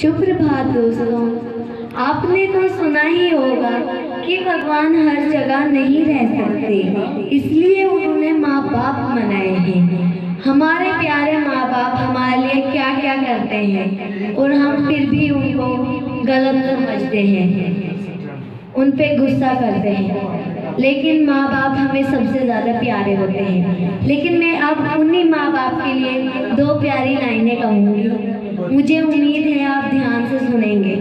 सुप्रभात दोस्तों, आपने तो सुना ही होगा कि भगवान हर जगह नहीं रह सकते, इसलिए उन्होंने माँ बाप बनाए हैं। हमारे प्यारे माँ बाप हमारे लिए क्या क्या करते हैं और हम फिर भी उनको गलत समझते हैं, उन पे गुस्सा करते हैं। लेकिन माँ बाप हमें सबसे ज़्यादा प्यारे होते हैं। लेकिन मैं अब उन्हीं माँ बाप के लिए दो प्यारी लाइनें कहूँगी। मुझे उम्मीद है आप ध्यान से सुनेंगे।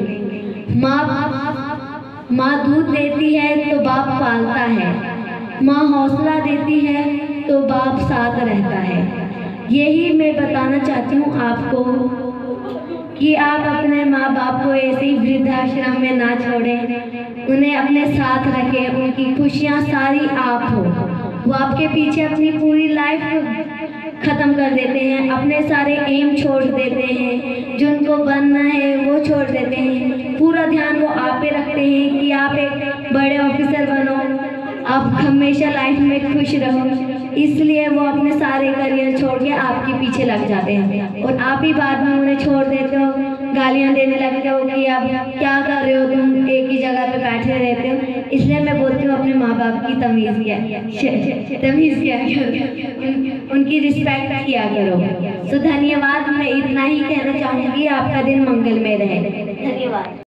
माँ दूध देती है तो बाप पालता है, माँ हौसला देती है तो बाप साथ रहता है। यही मैं बताना चाहती हूँ आपको कि आप अपने माँ बाप को ऐसे ही वृद्धाश्रम में ना छोड़ें, उन्हें अपने साथ रखें। उनकी खुशियाँ सारी आप हो। वो आपके पीछे अपनी पूरी लाइफ ख़त्म कर देते हैं, अपने सारे एम छोड़ देते हैं, जो उनको बनना है वो छोड़ देते हैं। पूरा ध्यान वो आप पे रखते हैं कि आप एक बड़े ऑफिसर बनो, आप हमेशा लाइफ में खुश रहो। इसलिए वो अपने सारे करियर छोड़ के आपके पीछे लग जाते हैं और आप ही बाद में उन्हें छोड़ देते हो, गालियाँ देने लगते हो कि अब क्या कर रहे हो तुम, एक ही जगह पे बैठे रहते हो। इसलिए मैं बोलती हूँ अपने माँ बाप की तमीज़ किया करो, उनकी रिस्पेक्ट किया करो। तो धन्यवाद। मैं इतना ही कहना चाहूँगी। आपका दिन मंगलमय रहे। धन्यवाद।